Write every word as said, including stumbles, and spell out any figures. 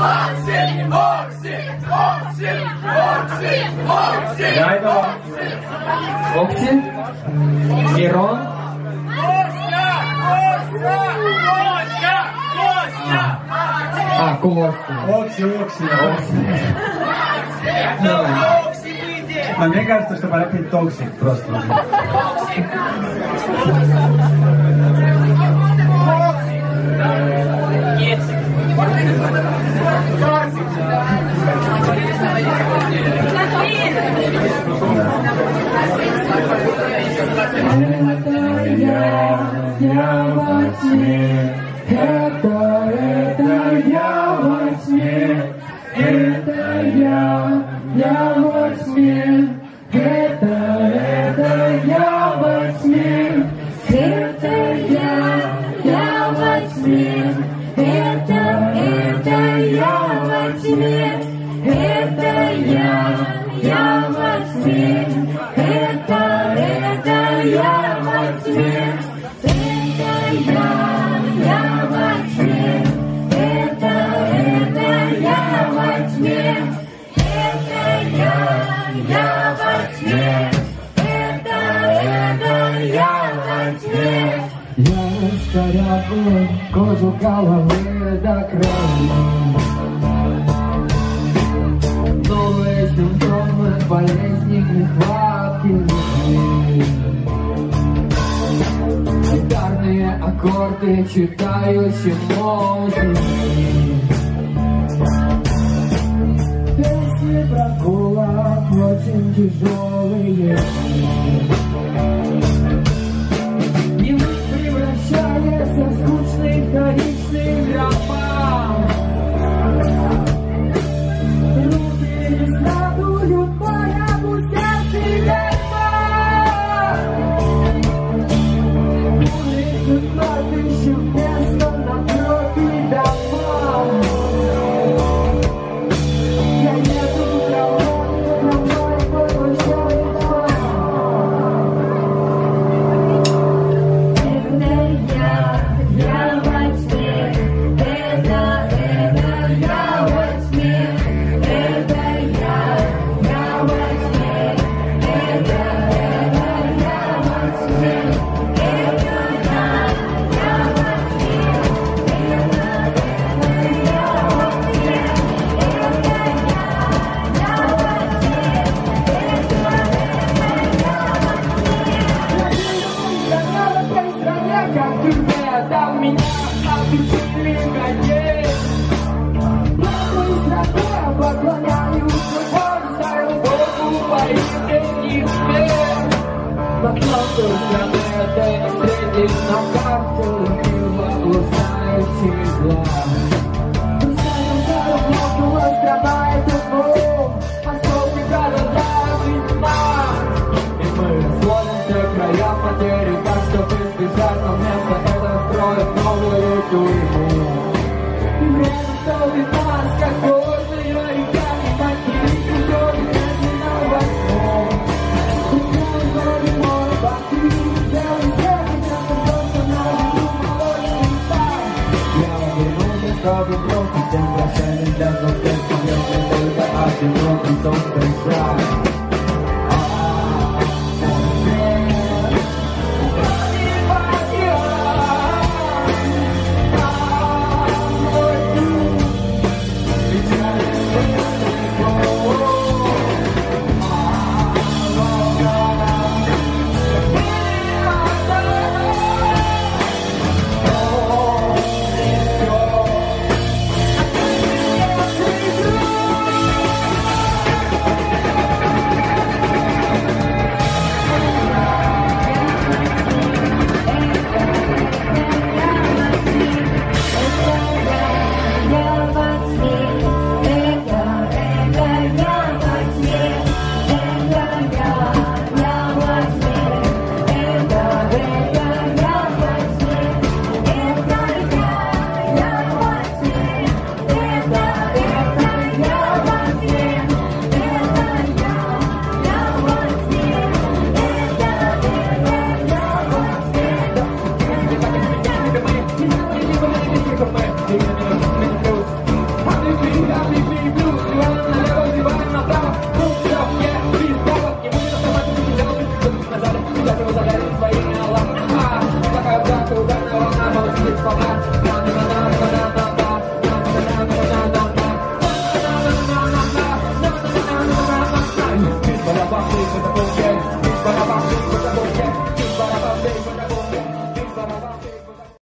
Райдова. Окси. Мирон. А, Костя. Окси, Окси, Окси. А мне кажется, что пора петь токсик просто. Я во тьме, это, это я во тьме, это я, я во тьме, это, это я во тьме, это я, я во тьме, это, это я во тьме, это я, я во тьме, это, это я во тьме. Я скорябаю кожу головы до края. Новые симптомы болезни, нехватки любви. Гитарные аккорды, читающие музыки. Песни прогулок очень тяжелые. Превращается в скучный вторичный роман. Руки не складывают моему сердцу века. Улицы кладбища вместо напротив дома. Я еду в трамвай, трамвай поглощает тьма. На карту мимо блуждающий глаз. Пускай он страдает ум, осколки города весьма. И мы сводимся к краям потери, так чтобы избежать момента, это строит новую тюрьму. И время столбит нас, как горные реками, материки крови медленно восьмом. Пускай горе мой бахты, белый свет. Чтобы просто всем прощались, для нас только только один, но солнце играет.